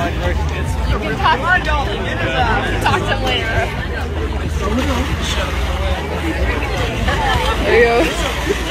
You can talk to him later. There you go.